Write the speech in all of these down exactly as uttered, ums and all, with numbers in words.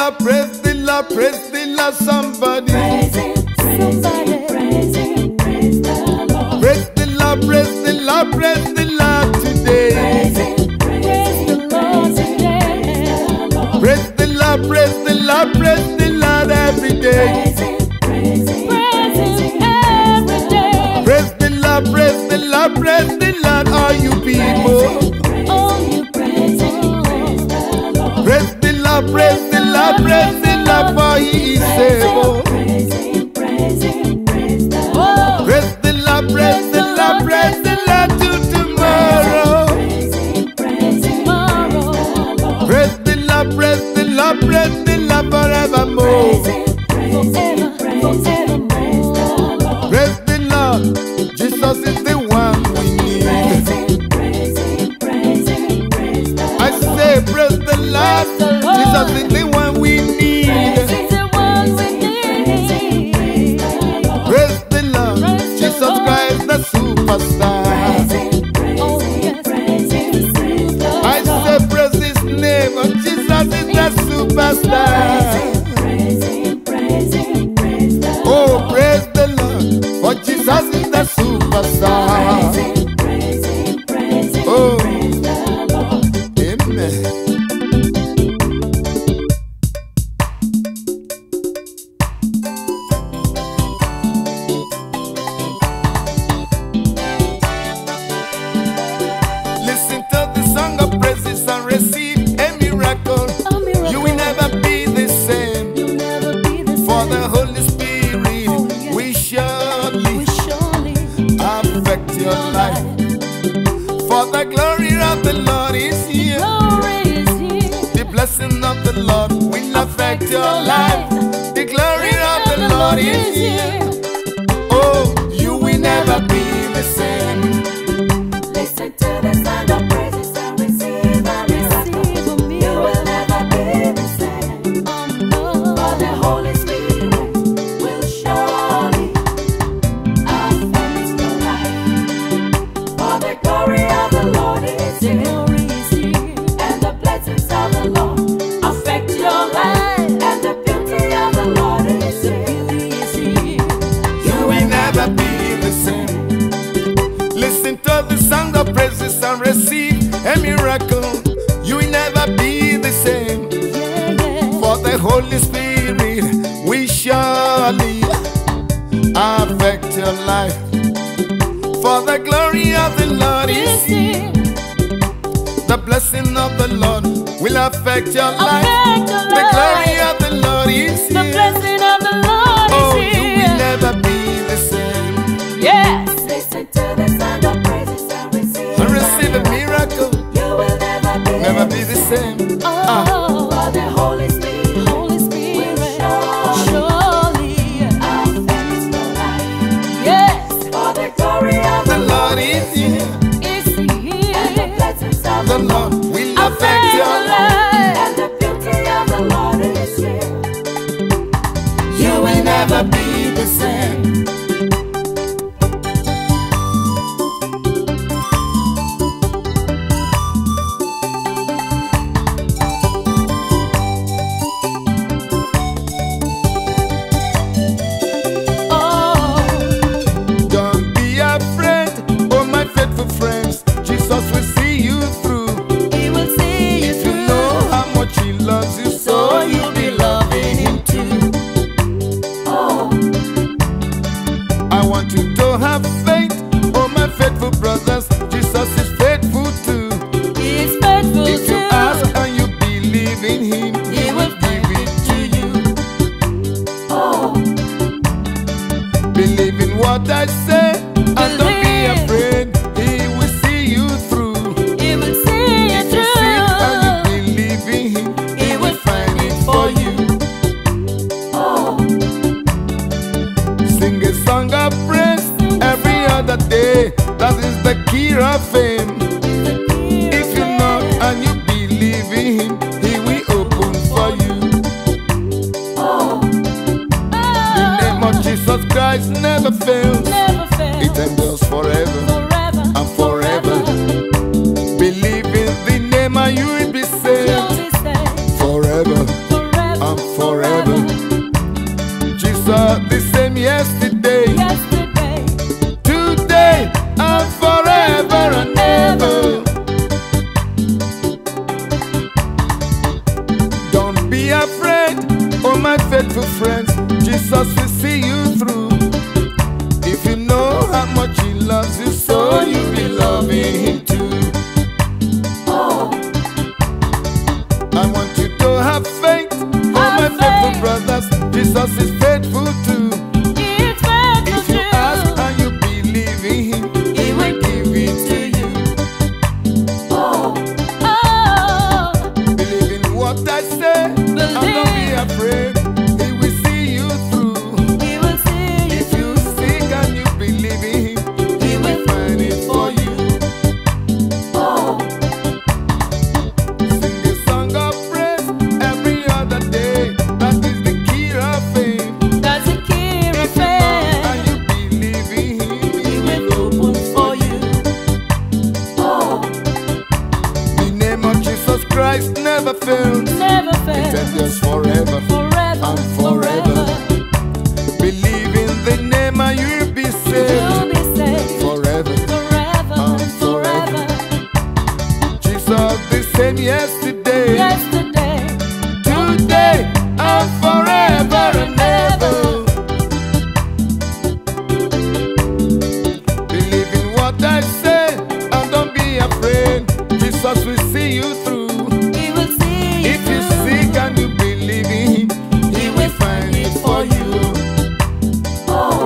Lord, praise the Lord, praise the Lord, somebody. Praise Him, praise Him, praise Him, praise the Lord. Praise the Lord, praise the Lord, praise the Lord today. Praise Him, praise the Lord today. Praise the Lord, praise the Lord, praise the Lord every day. Praise Him, praise Him, praise Him every day. Praise the Lord, praise the Lord, praise the Lord, all you people. Oh, you praise Him, praise the Lord. Praise the Lord, praise the Lord, praise the Lord, for He is able. Praise Him, praise Him, praise the Lord. Praise the Lord, praise the Lord, praise the Lord to tomorrow. Praise Him, praise Him, tomorrow. Praise the Lord, praise the Lord, praise the Lord forevermore. Praise Him, praise Him, praise Him, praise the Lord. Praise the Lord, Jesus is the one we need. Praise Him, praise Him, praise Him, praise the Lord. I say praise the Lord, Jesus is the one we need. Praise Him, the one we need. Praise the Lord, Jesus Christ the superstar. Oh yes, praise Him, praise the Lord. I say praise His name, oh, Jesus is the superstar. Praise Him, praise Him, praise the Lord. Oh, praise the Lord, for Jesus is the superstar. Praise Him, praise Him, praise Him, Oh. praise the Lord. Amen. Listen to the song of praises and receive a miracle. A miracle. You will never be the same. You'll never be the For same. the Holy Spirit Oh, yes. will surely We surely affect your life. For the glory of the Lord is here. glory is here. The blessing of the Lord will affect your life. The glory of the Lord is here. Oh, you will never be the same. Listen to the sound of praises and receive a miracle. You will never be the same. For the Holy Spirit will surely affect your life. For the glory of the Lord is here. And the blessings of the Lord affect your life. And the beauty of the Lord is here. You will never be the same. Listen to the song of praises and receive a miracle. You will never be the same. Yeah, yeah. For the Holy Spirit will surely affect your life. For the glory of the Lord is here. The blessing of the Lord will affect your life. Affect your The glory life. of the Lord is The here. blessing of the Lord Oh, is you will here. never be the same. Yes. Listen to the sound of praises and receive. And receive a miracle. You will never be, Never be the same. Oh, Ah. for the Holy Spirit, Holy Spirit will surely affect your life. Yes. For the glory of The Lord is here. is here. And the blessings of The Lord will affect your life. And the beauty of the Lord is here. You will never be the same. Oh, Don't be afraid, oh my faithful friends. Jesus will see you through. He will see you If you know how much He loves you, so you'll be loving Him too. Oh, I want you to have faith, oh my faithful brothers. Jesus is faithful too. He is faithful If you too. ask and you believe in Him, He will give it to you. Oh, Believe in what I say and don't be Believe. afraid. He will see you through. He will see you If you seek and you through. believe in Him, He will find it for you. Oh, Sing a song of praise every other day. That is the key of fame. If you knock and you believe in Him, He will open for you. oh, The name of Jesus Christ never fails. never fail. It endures forever Forever and forever. Believe in the name and you will be saved you'll be saved. forever Forever and afraid, oh my faithful friends. Jesus will see you through. If you know how much He loves you, so you'll be loving Him too. Oh, I want you to have faith, oh my Have faithful faith. brothers. Jesus is faithful too. it's faithful If you to ask and you believe in Him, He will give it to you. Oh, oh, Believe in what I say, and don't be afraid. He will see you through. He will see you. If you seek and you believe in Him, He will find it for you. Oh, Sing a song of praise every other day. That is the key of fame. that's a key of faith. And you believe in Him, He will Open for you. Oh, The name of Jesus Christ never fails. never It fail. endures forever. Forever, and forever. Believe in the name and you'll be saved. You'll be saved. Forever. Forever, and forever. Jesus the same yesterday, Yesterday, today, and forever and ever. Believe in what I say and don't be afraid. Jesus will see you through. He will see you If you through. seek and you believe in Him, He will find it for you. Oh,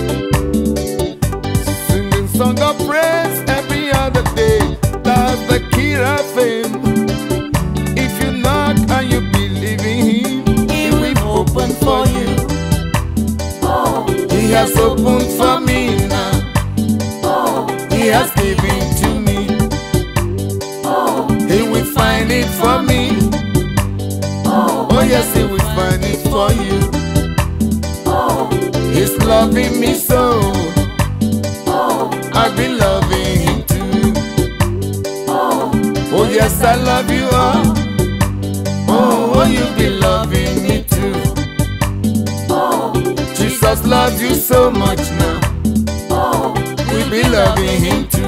Singing song of praise every other day. That's the key of fame. If you knock and you believe in Him, He will open for you. Oh, He has opened for me now. oh, He has given to me. oh, He will find it for me. oh, Oh yes, He will find it for you. oh, He's loving me so. oh, I've been loving Him too. oh, Oh yes, I love you all. Oh, oh you'll be loving me too. oh, Jesus loves you so much now. oh, We'll be loving Him too.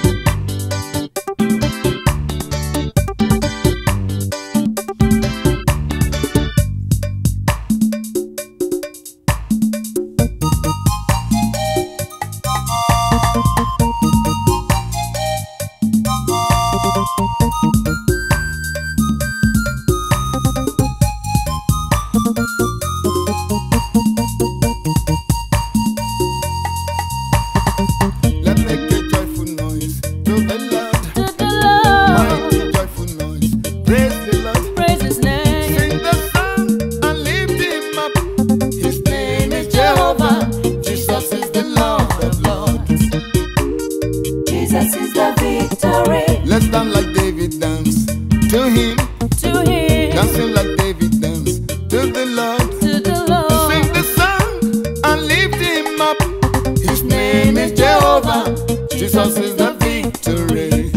Let's make a joyful noise to the Lord. to the Lord. Mighty joyful noise. Praise the Lord. Praise His name. Sing the song and lift Him up. His name is Jehovah. Jesus is the Lord of Lords. Jesus is the victory. Let's dance like David danced to Him. To Him, Dancing like David danced to the Lord. to the Lord. Sing the song and lift Him up. His name is Jehovah. Jesus is the victory.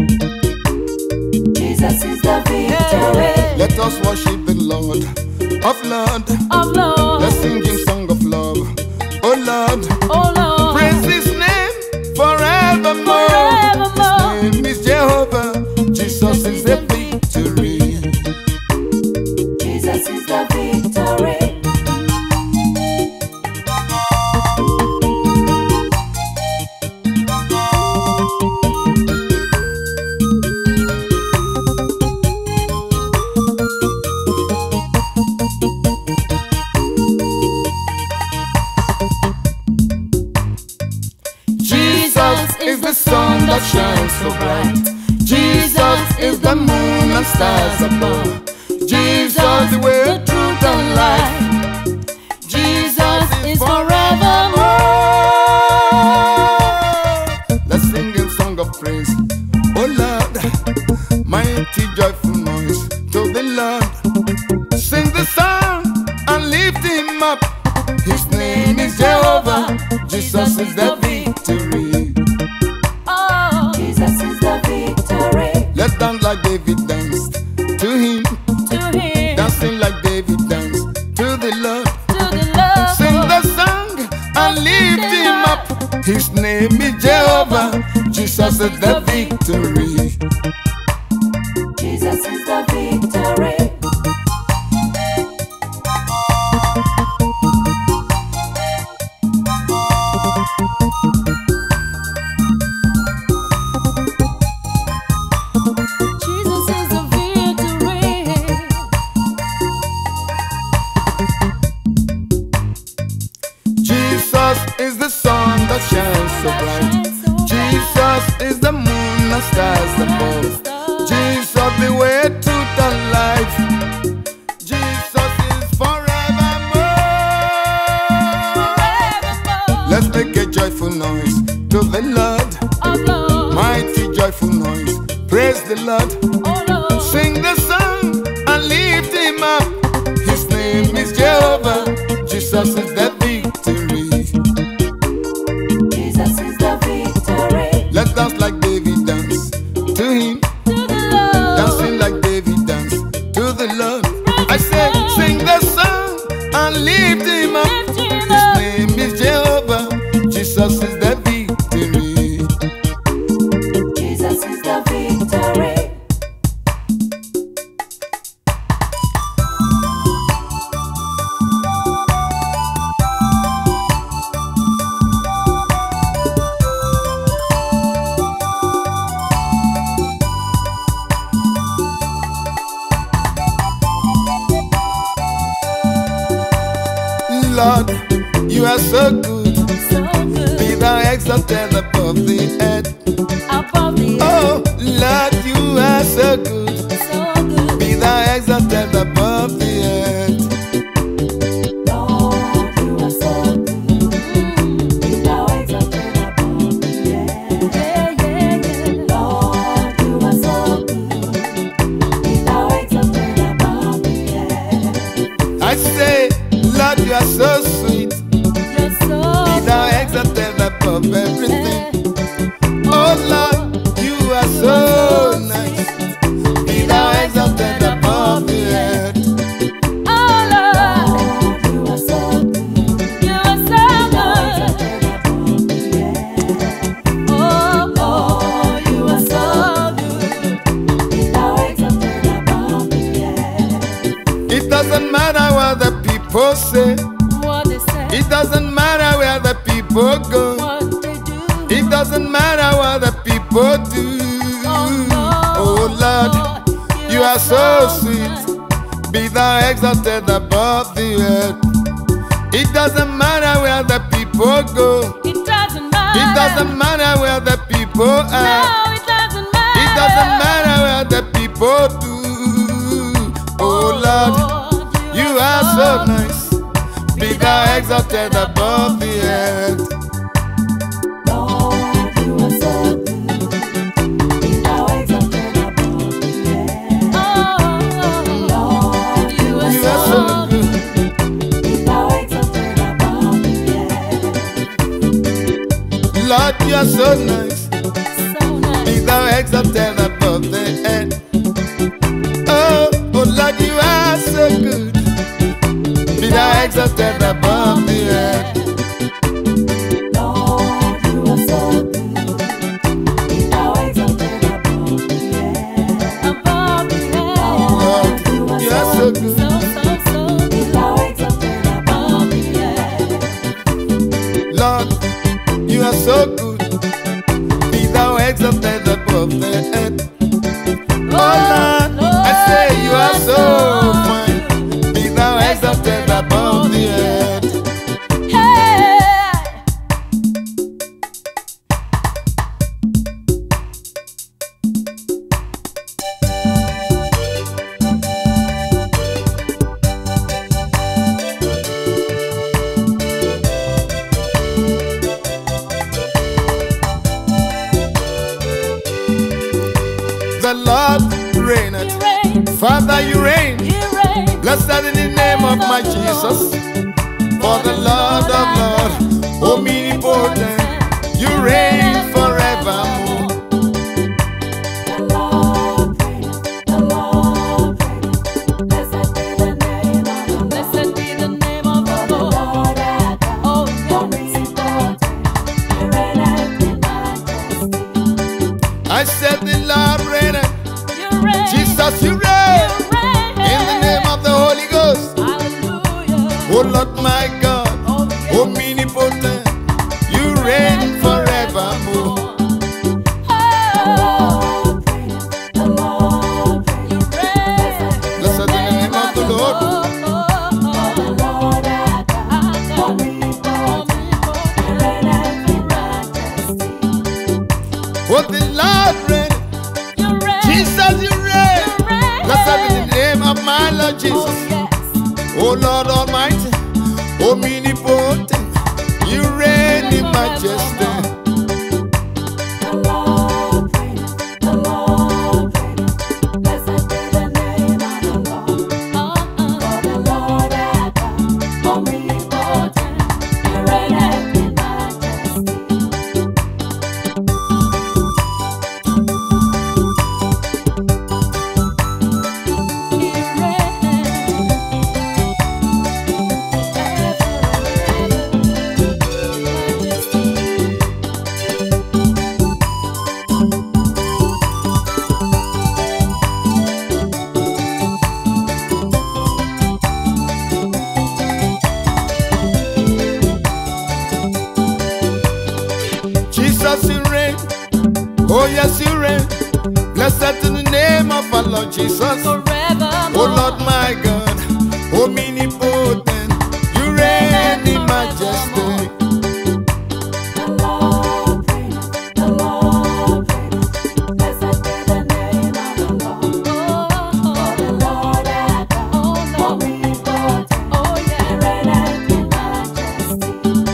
Jesus is the victory. Let us worship the Lord of Lord. Of Lord. Let's sing Him song of love. Oh Lord, Oh Lord. praise His name forevermore. Forevermore. His name is Jehovah. Jesus is the victory. Jesus is the victory. Jesus is the sun that shines so bright. Jesus is the moon and stars above. Jesus the way, the truth and life. Jesus is forevermore. Let's sing a song of praise. Oh Lord, mighty joyful noise to the Lord. Sing the song and lift Him up. His name is Jehovah. Jesus is the victory. Oh, Jesus is the victory. Let's dance like David danced to Him. To Him, Dancing like David danced to the Lord. to the Lord. Sing the song and lift Him up. His name is Jehovah. Jesus is the victory. Jesus is the victory. the Lord. Oh Lord. Mighty joyful noise. Praise the Lord. Oh Lord. Sing the song and lift him up. His name is Jehovah. Jesus is the victory. Jesus is the victory. Let us like David dance to him. To the Lord. Dancing like David dance to the Lord. I say, sing the song and lift him up. Lift him His up. name is Jehovah. Jesus is the victory. Jesus is the victory. Lord, you are so good. So good. Be thou exalted above the earth. Above the earth. Oh, Lord, you are so good. So good. Be thou exalted above the earth. Lord, you are so good. Be thou exalted above the earth. Yeah, yeah, yeah. Lord, you are so good. Be thou exalted above the earth. I say, Lord, you are so sweet. You're so Be thou exalted above everything. Oh, Lord, you are so nice. Be thou exalted above the earth. Oh Lord, you are so good. You are so good. Oh, oh, you are so good. Be thou exalted above the earth. It doesn't matter what the people say. What they say, It doesn't matter where the people go. what they do. It doesn't matter what the people do. Oh Lord, you are so sweet. Be thou exalted above the earth. It doesn't matter where the people go. It doesn't matter. It doesn't matter where the people are. No, it doesn't matter. It doesn't matter where the people do. Oh Lord, you are so nice. Be thou exalted above the earth. Lord, you are so good. Be thou exalted above the earth. Oh, Lord, you are You are so so good. good. Be thou exalted above the earth. Lord, you are so nice. So nice. Be thou exalted above the earth. Oh, oh Lord, you are so good. Be thou exalted above the earth. Lord, you are so good. Be thou exalted above the earth. Above the earth. Lord, you are so good. So, so, so. Be thou exalted above the earth. Lord, you are so good. Be thou exalted above the earth. Oh Lord, I say you are so fine. Be thou exalted above the earth. Hey! The Lord reigneth. You reign, Father, you reign. you reign. Blessed in the name of my Jesus. For the Lord of Lords, omnipotent, you reign forevermore. The Lord reigneth, the Lord reigneth. Blessed be the name of the Lord. Blessed be the name of the Lord. Oh, yes. You reigneth in majesty. I said the Lord reigneth. You reign, Jesus, you you reign. reign. In the name of the Holy Ghost. Hallelujah. Oh Lord my God, Oh, yes. omnipotent, you reign forevermore. Oh, the Lord reigneth. You reign. Blessed in the name of the Lord. Oh, the Lord our God, omnipotent, you reigneth in majesty. Oh the Lord reign. You reign. Jesus, you reign. You reign. Blessed in the name of my Lord Jesus. Oh, yes. Oh Lord Almighty, omnipotent, you reign in majesty. Jesus. forevermore. Oh Lord my God, omnipotent, you reign in majesty. The Lord reigns, the Lord reigns. Blessed be the name of the Lord. For the Lord our God, omnipotent, He reigneth in majesty.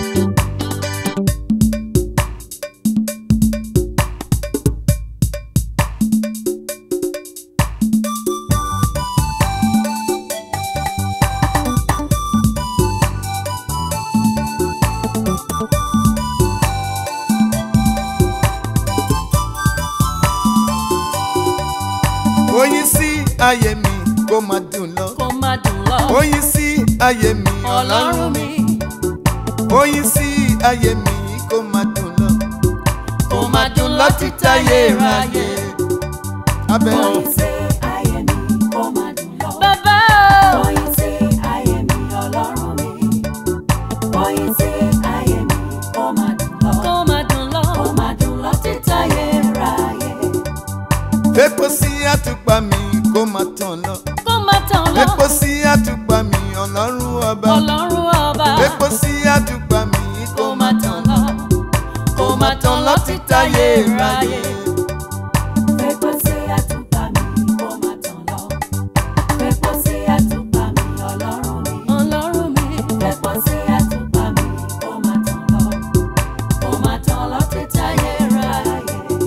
Oyin sí ayé mi kó máa dùn lọ. Kó máa dùn lọ, Oyin sí ayé mi Ọlọ́run mi. Oyin sí ayé mi kó máa dùn lọ. Kó máa dùn lọ títí ayérayé. Abẹ́ ọ̀. Oyin sí ayé mi, kó máa dùn lọ. Bàbá o. Oyin sí ayé mi, Ọlọ́run mi. Oyin sí ayé mi, kó máa dùn lọ. Kó máa dùn lọ. Kó máa dùn lọ títí ayérayé. Epo sí àtùpà mi kó máa tàn lọ. Kó máa tàn lọ. Epo sí àtùpà mi Ọlọ́run ọba. Ọlọ́run ọba. Epo sí àtùpà mi Kó máa tàn lọ. Kó máa tàn lọ títí ayérayé. Epo sí àtùpà mi, kó máa tàn lọ. Epo sí àtùpà mi, Ọlọ́run mi. Ọlọ́run mi. Epo sí àtùpà mi, kó máa tàn lọ. Kó máa tàn lọ títí ayérayé.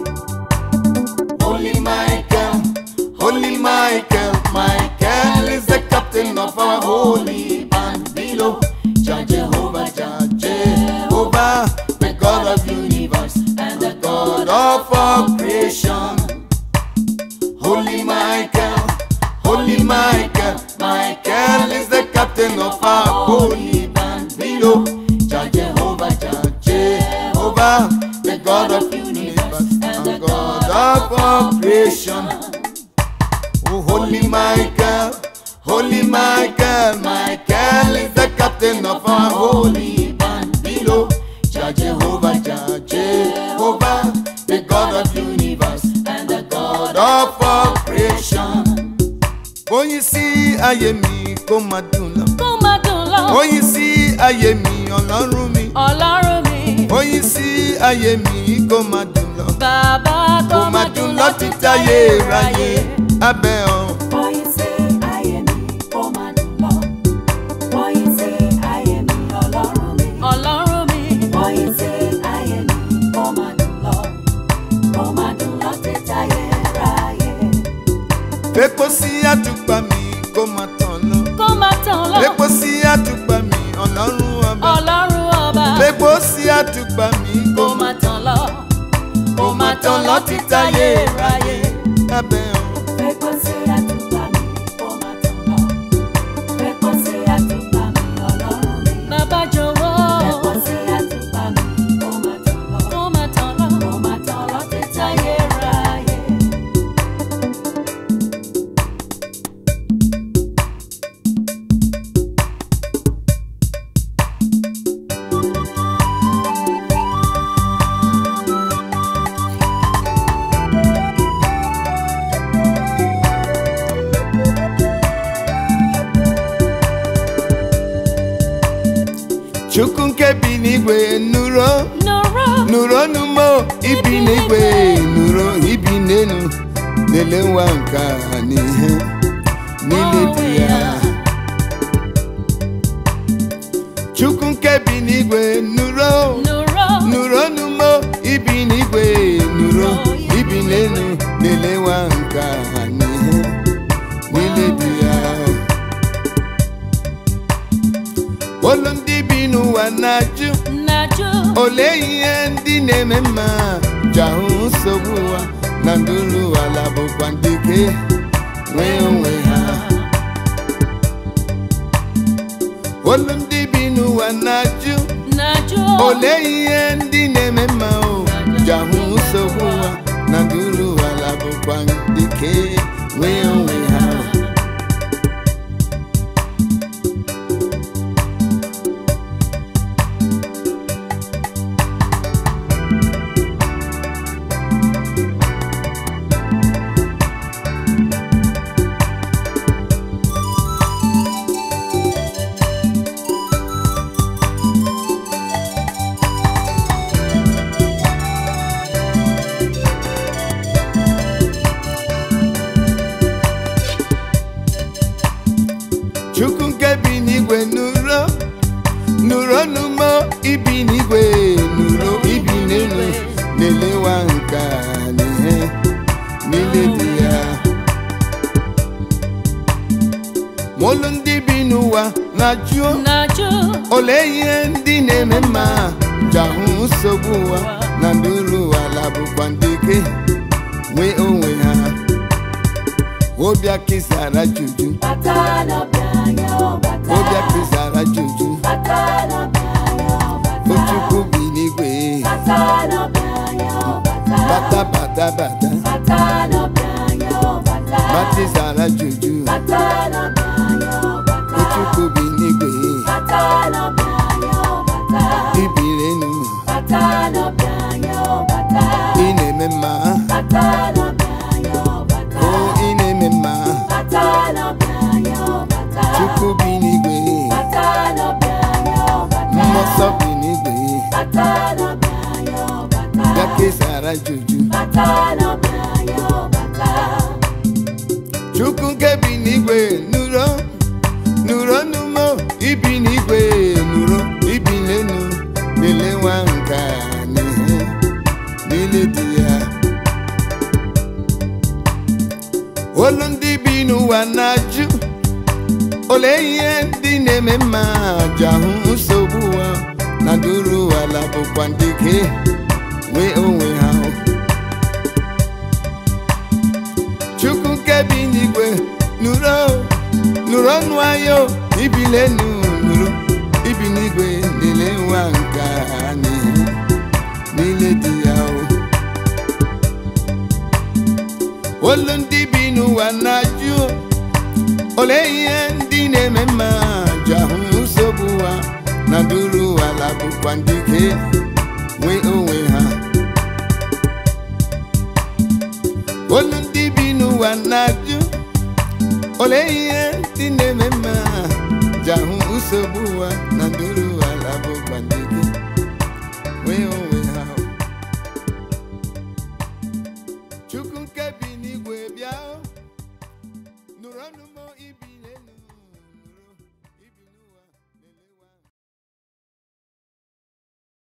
Holy Michael, Holy Michael, Michael is the captain of our holy band below. Jah Jehovah, Jah Jehovah, the God of universe and the God of all creation. Holy Michael, Holy Michael, Michael is the captain of our holy band below. Jah Jehovah, Jah Jehovah, the God of universe and the God of all creation. Oh, Holy Michael, Holy Michael, Michael is the captain of our holy band below. Jah Jehovah, Jah Jehovah, the God of universe and the God of all creation. Oyin sí ayé mi kó máa dùn lọ. Kó máa dùn lọ. Oyin sí ayé mi Ọlọ́run mi. Ọlọ́run mi. Oyin sí ayé mi kó máa dùn lọ. Bàbá kó máa dùn lọ títí ayérayé. Abẹ́ ọ̀. Oyin sí ayé mi, kó máa dùn lọ. Oyin sí ayé mi, Ọlọ́run mi. Ọlọ́run mi. Oyin sí ayé mi, kó máa dùn lọ. Kó máa dùn lọ títí ayérayé. Epo sí àtùpà mi kó máa tàn lọ. Kó máa tàn lọ. Epo sí àtùpà mi Ọlọ́run ọba. Ọlọ́run ọba. Epo sí àtùpà mi Kó máa tàn lọ. Kó máa tàn lọ títí ayérayé. Abẹ́ ọ̀. Epo sí àtùpà mi, kó máa tàn lọ. Epo sí àtùpà mi, Ọlọ́run mi. Bàbá jọ̀wọ́. Epo sí àtùpà mi, kó máa tàn lọ. Kó máa tàn lọ. Kó máa tàn lọ títí ayérayé. Chukwu nke bi n'igwe nụrụ Nụrụ. nụrụ numo ibi n'igwe nụrụ ibi n'elu lele nwa nke a n'ihe niile dị ya. Chukwu nke bi n'igwe nụrụ Nụrụ. nụrụ numo ibi n'igwe nụrụ ibi n'elu lele nwa nke a n'ihe niile dị ya. Olu ndị bi n'ụwa na-ajụ Na-ajụ. olee ihe ndị na-eme mma ji ahụ nsogbu ụwa na nduru ala bụkwa ndị ke nwee onwe ha. Olu ndị bi n'ụwa na-ajụ Na-ajụ. olee ihe ndị na-eme mma o ji ahụ nsogbu ụwa na nduru ala bụkwa ndị ke nwee onwe ha. Chukwu nke bi n'igwe nụrụ nụrụ n'umo ibi n'igwe nụrụ ibi n'elu n'elewa nka n'ihe niile dị ya. Molu ndị bi n'ụwa na-ajụ ole ihe ndị na-eme mma jahụ nsogbu ụwa na nduru ala bụkwa ndị ike nwee onwe ha. Obia kisara juju Obia kisara juju Ochukwu bi n'igwe bata bata bata Batisara juju Ochukwu bi n'igwe ibirenu ineme mma oh ineme mma Chukwu bi n'igwe mmụọ bi n'igwe Bakisara juju Chukwu nke bi n'igwe nụrụ nụrụ n'umo ibi n'igwe nụrụ ibi n'enu n'elewa nka n'ihe niile dị ya. Olu ndị bi n'ụwa na-ajụ ole ihe ndị na-eme mma jahụ nsogbu ụwa na nduru ala bụkwa ndị ike nwee onwe ha. Chukwu nke bi n'igwe nụrụ nụrụ ọnụ ayo ibi n'enu nụrụ ibi n'igwe n'elewa nka n'ihe niile dị ya. Olu ndị bi n'ụwa na-ajụ ole ihe ndị na-eme mma jahụ nsogbu ụwa na nduru ala bụkwa ndị ike nwee onwe ha. Olu ndị bi n'ụwa na-ajụ ole ihe ndị na-eme mma jahụ nsogbu ụwa na nduru ala bụkwa ndị